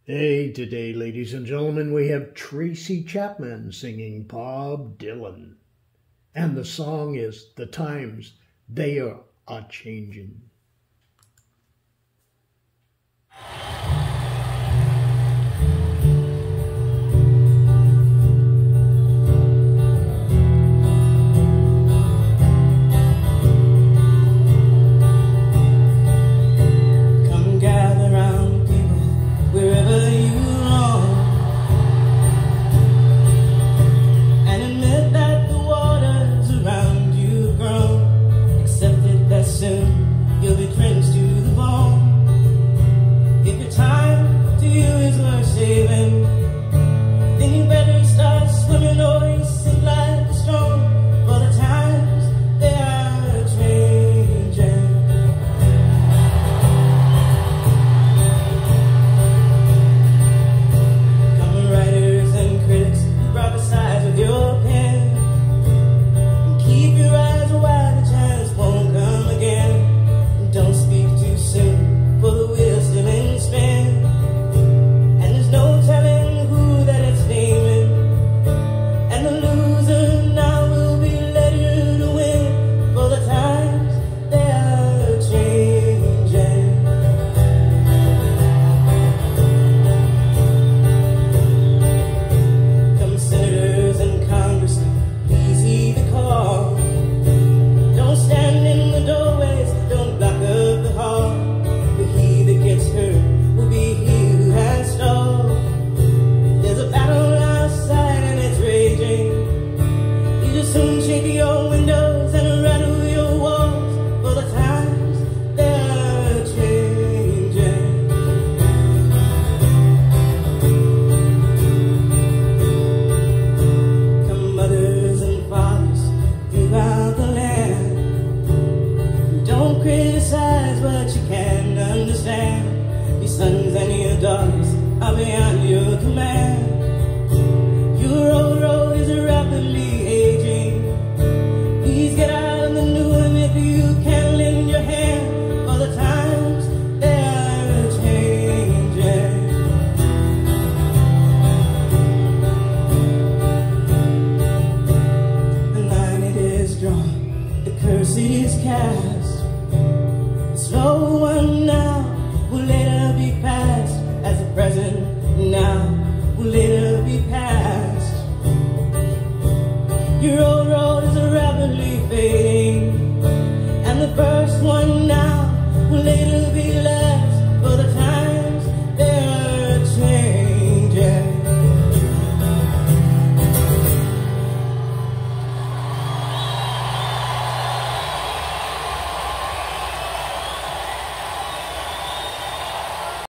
Hey, today, ladies and gentlemen, we have Tracy Chapman singing Bob Dylan. And the song is The Times They Are A-Changin'. You'll be drenched to the bone. If your time to you is worth saving, then you better start swimming or you sink like a stone. For the times, they are changing. Come writers and critics, prophesize with your pen. And keep your eyes wide, the chance won't come again. Don't speak too soon, for the wheel's still in spin. And there's no telling who that it's naming. And the loser now will be later to win. For the times, they are changing. Come senators and congressmen, please heed the call. Don't stand in the doorways, don't block up the hall. For he that gets hurt will be he who has stalled. There's a battle outside and it's raging. You just soon shake your windows and rattle your walls. For the times, they are changing. Come mothers and fathers throughout the land, don't criticize what you can't understand. Your sons and your daughters are beyond your command. Your old road is rapidly aging. Please get out of the new one if you can lend your hand. For the times, they are changing. The line it is drawn, the curse is cast. Slow one now will later be past, as the present now will later